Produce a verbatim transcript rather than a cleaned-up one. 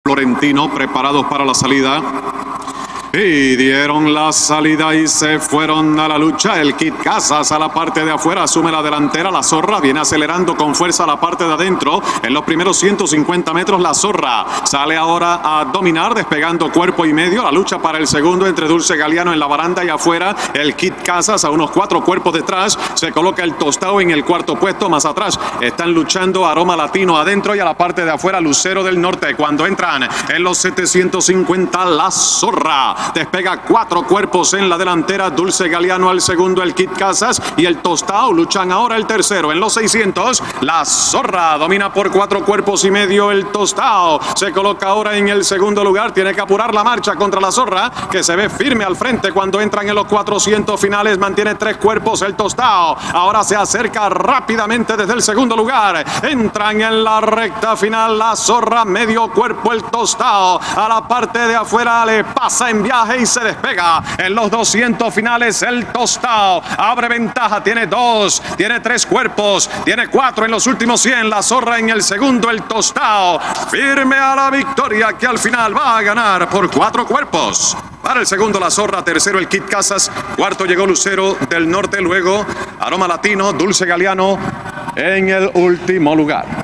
Florentino, preparados para la salida. Y dieron la salida y se fueron a la lucha. El Kid Casas a la parte de afuera asume la delantera. La Zorra viene acelerando con fuerza a la parte de adentro. En los primeros ciento cincuenta metros la Zorra sale ahora a dominar, despegando cuerpo y medio. La lucha para el segundo entre Dulce Galeano en la baranda y afuera. El Kid Casas a unos cuatro cuerpos detrás. Se coloca el Tostado en el cuarto puesto. Más atrás están luchando Aroma Latino adentro y a la parte de afuera Lucero del Norte. Cuando entran en los setecientos cincuenta la Zorra despega cuatro cuerpos en la delantera. Dulce Galeano al segundo, el Kid Casas y el Tostado luchan ahora el tercero. En los seiscientos, la Zorra domina por cuatro cuerpos y medio. El Tostado se coloca ahora en el segundo lugar. Tiene que apurar la marcha contra la Zorra, que se ve firme al frente cuando entran en los cuatrocientos finales. Mantiene tres cuerpos el Tostado. Ahora se acerca rápidamente desde el segundo lugar. Entran en la recta final la Zorra, medio cuerpo el Tostado. A la parte de afuera le pasa en viaje y se despega. En los doscientos finales el Tostado abre ventaja, tiene dos, tiene tres cuerpos, tiene cuatro en los últimos cien. La Zorra en el segundo, el Tostado firme a la victoria, que al final va a ganar por cuatro cuerpos. Para el segundo la Zorra, tercero el Kid Casas, cuarto llegó Lucero del Norte, luego Aroma Latino, Dulce Galeano en el último lugar.